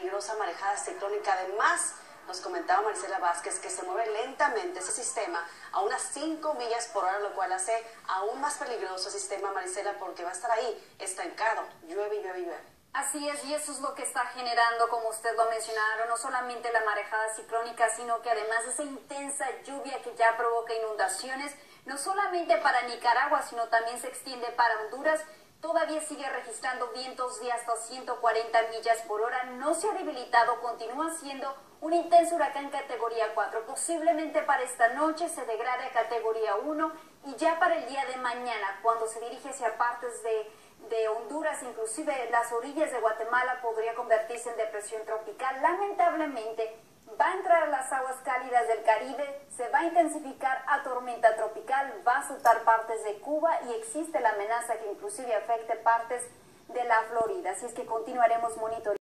peligrosa marejada ciclónica. Además, nos comentaba Marisela Vázquez que se mueve lentamente ese sistema a unas 5 millas por hora, lo cual hace aún más peligroso el sistema, Marisela, porque va a estar ahí estancado, llueve y llueve y llueve. Así es, y eso es lo que está generando, como usted lo mencionaron, no solamente la marejada ciclónica, sino que además esa intensa lluvia que ya provoca inundaciones, no solamente para Nicaragua, sino también se extiende para Honduras. Todavía sigue registrando vientos de hasta 140 millas por hora, no se ha debilitado, continúa siendo un intenso huracán categoría 4. Posiblemente para esta noche se degrade a categoría 1 y ya para el día de mañana, cuando se dirige hacia partes de Honduras, inclusive las orillas de Guatemala, podría convertirse en depresión tropical. Lamentablemente, va a entrar a las aguas cálidas del Caribe, se va a intensificar a tormenta tropical, va a azotar partes de Cuba y existe la amenaza que inclusive afecte partes de la Florida. Así es que continuaremos monitoreando.